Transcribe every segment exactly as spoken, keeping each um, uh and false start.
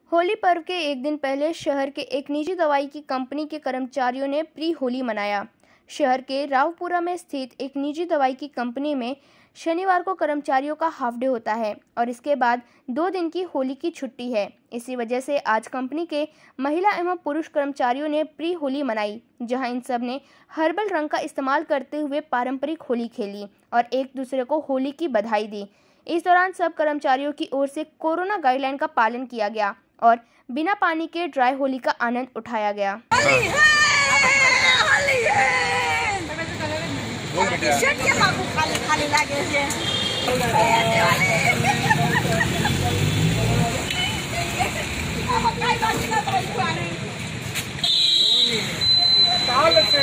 होली पर्व के एक दिन पहले शहर के एक निजी दवाई की कंपनी के कर्मचारियों ने प्री होली मनाया। शहर के रावपुरा में स्थित एक निजी दवाई की कंपनी में शनिवार को कर्मचारियों का हाफ डे होता है और इसके बाद दो दिन की होली की छुट्टी है। इसी वजह से आज कंपनी के महिला एवं पुरुष कर्मचारियों ने प्री होली मनाई, जहां इन सब ने हर्बल रंग का इस्तेमाल करते हुए पारंपरिक होली खेली और एक दूसरे को होली की बधाई दी। इस दौरान सब कर्मचारियों की ओर से कोरोना गाइडलाइन का पालन किया गया और बिना पानी के ड्राई होली का आनंद उठाया गया। होली है, होली है। टी-शर्ट के बाबू खाली खाली लागे छे। अब काय बात ना बोलवानी। काल से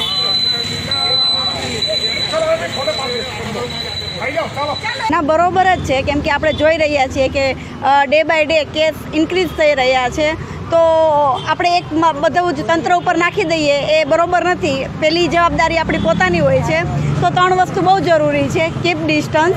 ના બરોબર જ છે, કેમ કે આપણે જોઈ રહ્યા છીએ કે day by day case increase થઈ રહ્યા છે, તો આપણે એક બધું જ તંત્ર ઉપર નાખી દઈએ એ બરોબર નથી। પહેલી જવાબદારી આપણી પોતાની હોય છે, તો ત્રણ વસ્તુ બહુ જરૂરી છે। કીપ ડિસ્ટન્સ,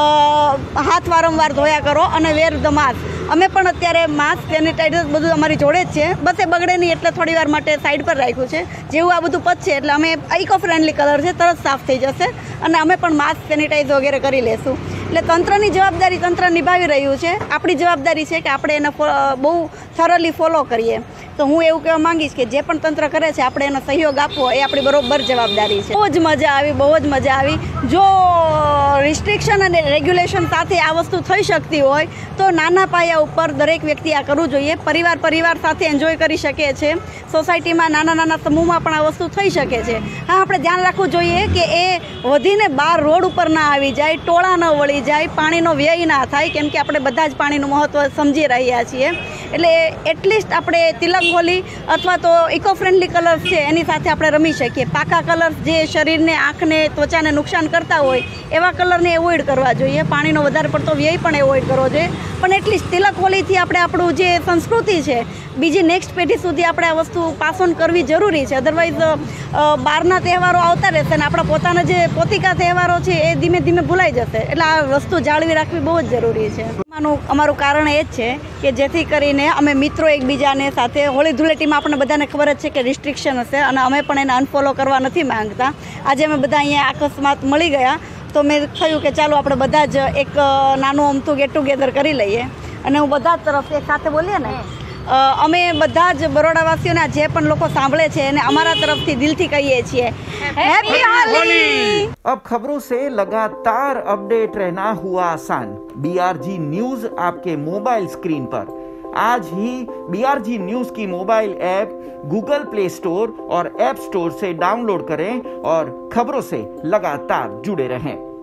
હાથ વારંવાર ધોયા કરો અને વેર ધ માસ્ક। અમે પણ અત્યારે માસ્ક, સેનિટાઈઝર બધું અમારી જોડે જ છે, બસ એ બગડે નહીં એટલે થોડી વાર માટે સાઈડ પર રાખ્યું છે। જેવું આ બધું પતશે એટલે અમે ઇકો ફ્રેન્ડલી કલર છે, તરત સાફ થઈ જશે અને અમે પણ માસ્ક, સેનિટાઈઝર વગેરે કરી લેશું। એટલે તંત્રની જવાબદારી તંત્ર નિભાવી રહ્યું છે, આપણી જવાબદારી છે કે આપણે એને બહુ થરોલી ફોલો કરીએ। તો હું એવું કહેવા માંગીશ કે જે પણ તંત્ર કરે છે આપણે એનો સહયોગ આપવો એ આપણી બરોબર જવાબદારી છે। બહુ જ મજા આવી, બહુ જ મજા આવી। જો રિસ્ટ્રિક્શન અને રેગ્યુલેશન સાથે આ વસ્તુ થઈ શકતી હોય તો નાના પાયા ઉપર દરેક વ્યક્તિ આ કરવું જોઈએ। પરિવાર પરિવાર સાથે એન્જોય કરી શકે છે, સોસાયટીમાં નાના નાના સમૂહમાં પણ આ વસ્તુ થઈ શકે છે। હા, આપણે ધ્યાન રાખવું જોઈએ કે એ વધીને બહાર રોડ ઉપર ના આવી જાય, ટોળા ન વળી જાય, પાણીનો વ્યય ના થાય, કેમ કે આપણે બધા જ પાણીનું મહત્ત્વ સમજી રહ્યા છીએ। એટલે એટલીસ્ટ આપણે તિલક હોલી અથવા તો ઇકો ફ્રેન્ડલી કલર્સ છે એની સાથે આપણે રમી શકીએ। પાકા કલર્સ જે શરીરને, આંખને, ત્વચાને નુકસાન કરતા હોય એવા કલરને એવોઇડ કરવા જોઈએ। પાણીનો વધારે પડતો વ્યય પણ એવોઇડ કરવો જોઈએ, પણ એટલીસ્ટ તિલક હોલીથી આપણે આપણું જે સંસ્કૃતિ છે બીજી નેક્સ્ટ પેઢી સુધી આપણે આ વસ્તુ પાસ ઓન કરવી જરૂરી છે। અધરવાઇઝ બહારના તહેવારો આવતા રહેશે અને આપણા પોતાના જે પોતિકા તહેવારો છે એ ધીમે ધીમે ભૂલાઈ જશે। એટલે આ વસ્તુ જાળવી રાખવી બહુ જ જરૂરી છે। અમારું કારણ એ જ છે કે જેથી કરીને અમે મિત્રો એકબીજાને સાથે હોળી ધૂળેટીમાં આપણને બધાને ખબર જ છે કે રિસ્ટ્રિક્શન હશે અને અમે પણ એને અનફોલો કરવા નથી માંગતા। આજે અમે બધા અહીંયા અકસ્માત મળી ગયા તો મેં થયું કે ચાલો આપણે બધા જ એક નાનું અમથું ગેટ ટુગેધર કરી લઈએ અને હું બધા જ તરફ એક સાથે બોલીએ ને, અમે બધા જ બરોડાવાસીઓને જે પણ લોકો સાંભળે છે એને અમારા તરફથી દિલથી કહીએ છીએ હેપી હોલી। अब खबरों से लगातार अपडेट रहना हुआ आसान। बीआरजी न्यूज आपके मोबाइल स्क्रीन पर। आज ही बीआरजी न्यूज की mobile app Google Play Store और ऐप स्टोर से डाउनलोड करें और खबरों से लगातार जुड़े रहें।